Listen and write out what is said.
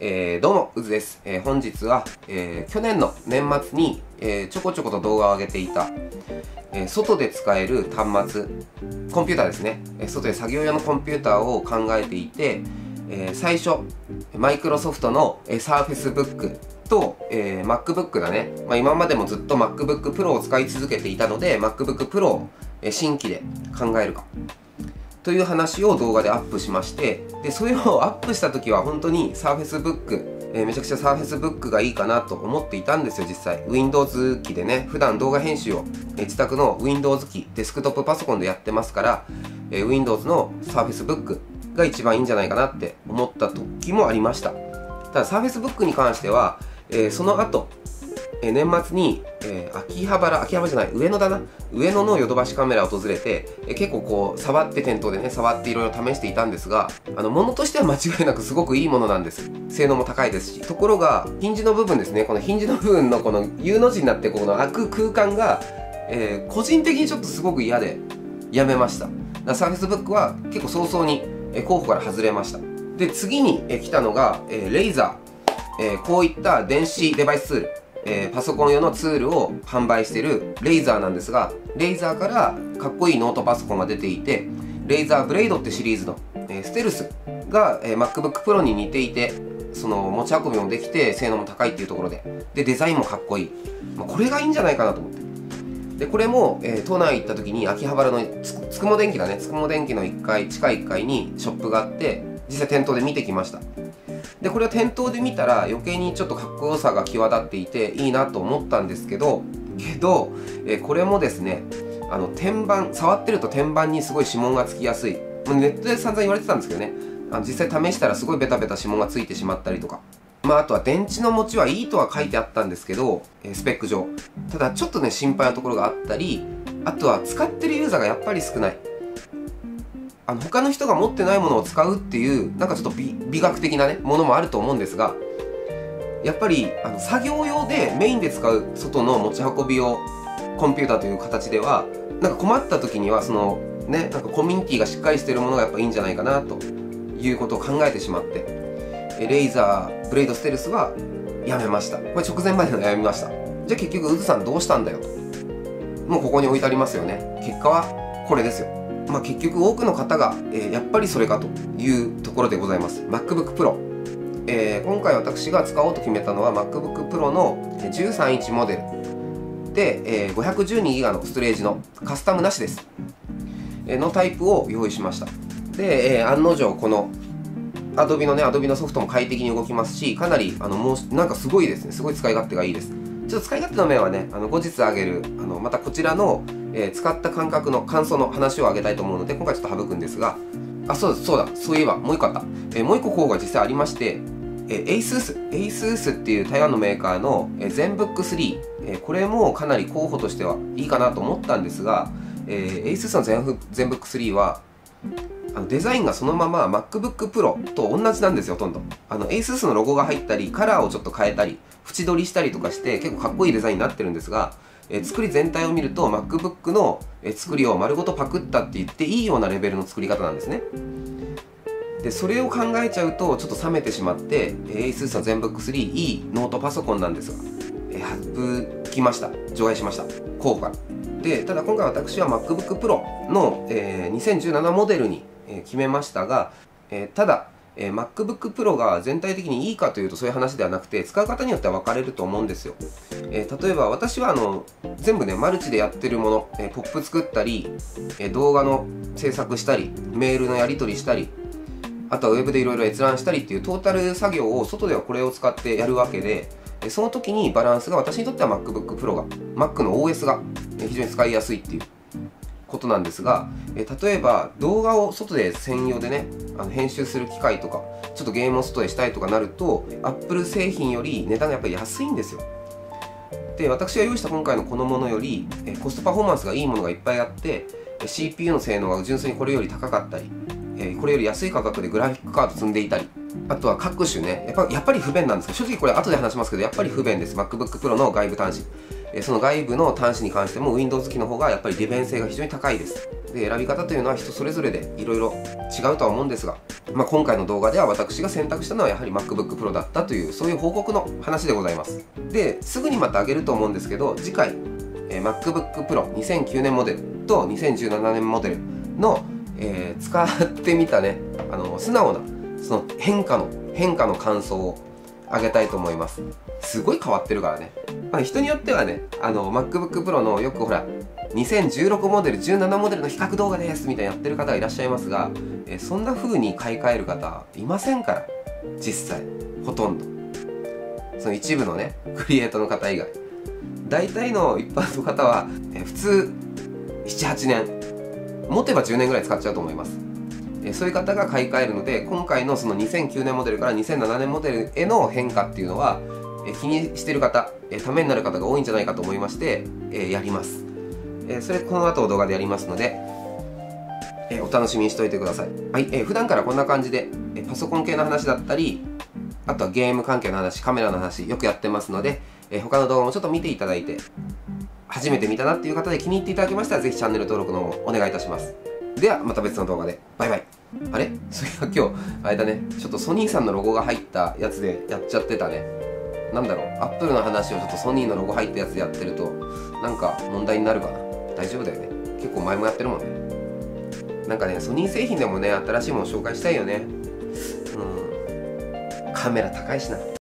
どうも、うずです。本日は、去年の年末に、ちょこちょこと動画を上げていた、外で使える端末、コンピューターですね。外で作業用のコンピューターを考えていて、最初、マイクロソフトの、Surface Book と、MacBook だね。今までもずっと MacBook Pro を使い続けていたので、MacBook Pro を、新規で考えるか。という話を動画でアップしまして、でそれをアップした時は本当に Surface Book、めちゃくちゃ Surface Book がいいかなと思っていたんですよ。実際 Windows 機でね、普段動画編集を、自宅の Windows 機、デスクトップパソコンでやってますから、Windows の Surface Book が一番いいんじゃないかなって思った時もありました。ただ Surface Book に関しては、その後年末に、秋葉じゃない、上野だな。上野のヨドバシカメラを訪れて、結構こう、触って店頭でね、触っていろいろ試していたんですが、物としては間違いなくすごくいいものなんです。性能も高いですし。ところが、ヒンジの部分ですね、このヒンジの部分のこの U の字になってこの開く空間が、個人的にちょっとすごく嫌で、やめました。だから Surface Book は結構早々に、候補から外れました。で、次に、来たのが、レイザー。こういった電子デバイスツール。パソコン用のツールを販売しているレイザーなんですが、レイザーからかっこいいノートパソコンが出ていて、レイザーブレイドってシリーズの、ステルスが、MacBook Pro に似ていて、その持ち運びもできて性能も高いっていうところで、デザインもかっこいい、これがいいんじゃないかなと思って、でこれも、都内行った時に秋葉原のつくも電機だね、つくも電機の1階、地下1階にショップがあって、実際店頭で見てきました。でこれを店頭で見たら余計にちょっとかっこよさが際立っていていいなと思ったんですけど、これもですね、天板触ってると天板にすごい指紋がつきやすい。ネットで散々言われてたんですけどね、実際試したらすごいベタベタ指紋がついてしまったりとか、あとは電池の持ちはいいとは書いてあったんですけど、スペック上ただちょっとね心配なところがあったり、あとは使ってるユーザーがやっぱり少ない。他の人が持ってないものを使うっていうなんかちょっと美学的なねものもあると思うんですが、やっぱり作業用でメインで使う外の持ち運び用コンピューターという形では、なんか困った時にはそのね、なんかコミュニティがしっかりしているものがやっぱいいんじゃないかなということを考えてしまって、レイザーブレイドステルスはやめました。これ直前まで悩みました。じゃあ結局うずさんどうしたんだよと、もうここに置いてありますよね。結果はこれですよ。結局多くの方が、やっぱりそれかというところでございます。 MacBook Pro、今回私が使おうと決めたのは MacBook Pro の13インチモデルで、512GB のストレージのカスタムなしです、のタイプを用意しました。で、案の定この Adobe のね Adobe のソフトも快適に動きますし、かなりもうなんかすごいですね。すごい使い勝手がいいです。ちょっと使い勝手の面はね、後日あげるまたこちらの使った感覚の感想の話をあげたいと思うので、今回ちょっと省くんですが、そうだ、そういえばもう一個あった。もう一個候補が実際ありまして、ASUS っていう台湾のメーカーのZenBook 3、これもかなり候補としてはいいかなと思ったんですが、ASUS のZenBook 3はデザインがそのまま MacBook Pro と同じなんですよ。ほとんどASUS のロゴが入ったりカラーをちょっと変えたり縁取りしたりとかして結構かっこいいデザインになってるんですが、作り全体を見ると MacBook の作りを丸ごとパクったって言っていいようなレベルの作り方なんですね。でそれを考えちゃうとちょっと冷めてしまって、ASUS の ZenBook 3いいノートパソコンなんですが、省きました。除外しました、候補から。でただ今回私は MacBook Pro の、2017モデルに、決めましたが、ただMacBook Pro が全体的にいいかというとそういう話ではなくて、使う方によっては分かれると思うんですよ。例えば私は全部ねマルチでやってるもの、ポップ作ったり、動画の制作したり、メールのやり取りしたり、あとはウェブでいろいろ閲覧したりっていうトータル作業を外ではこれを使ってやるわけで、その時にバランスが私にとっては MacBook Pro が Mac の OS が非常に使いやすいっていうことなんですが、例えば動画を外で専用でね編集する機械とか、ちょっとゲームを外でしたいとかなると Apple 製品より値段がやっぱり安いんですよ。で私が用意した今回のこのものよりコストパフォーマンスがいいものがいっぱいあって、 CPU の性能が純粋にこれより高かったり、これより安い価格でグラフィックカード積んでいたり、あとは各種ねやっぱり不便なんですけど、正直これ後で話しますけどやっぱり不便です。 MacBook Pro の外部端子その外部の端子に関しても Windows 機の方がやっぱり利便性が非常に高いです。で、選び方というのは人それぞれでいろいろ違うとは思うんですが、今回の動画では私が選択したのはやはり MacBook Pro だったという、そういう報告の話でございます。で、すぐにまた上げると思うんですけど、次回、MacBook Pro 2009年モデルと2017年モデルの、使ってみたね、素直なその変化の感想を上げたいと思います。すごい変わってるからね。人によってはね、MacBook Pro のよくほら2016モデル17モデルの比較動画ですみたいなやってる方がいらっしゃいますが、そんな風に買い替える方いませんから、実際ほとんどその一部のねクリエイターの方以外、大体の一般の方は、普通 7,8 年持てば10年ぐらい使っちゃうと思います。そういう方が買い替えるので、今回のその2009年モデルから2007年モデルへの変化っていうのは、気にしてる方、ためになる方が多いんじゃないかと思いまして、やります。それこの後動画でやりますので、お楽しみにしておいてください。はい、普段からこんな感じで、パソコン系の話だったり、あとはゲーム関係の話、カメラの話よくやってますので、他の動画もちょっと見ていただいて、初めて見たなっていう方で気に入っていただけましたら、ぜひチャンネル登録の方お願いいたします。ではまた別の動画でバイバイ。あれ、それは今日あれだね、ちょっとソニーさんのロゴが入ったやつでやっちゃってたね。なんだろう、アップルの話をちょっとソニーのロゴ入ったやつでやってるとなんか問題になるかな。大丈夫だよね。結構前もやってるもんね。なんかね、ソニー製品でもね、新しいもの紹介したいよね。カメラ高いしな。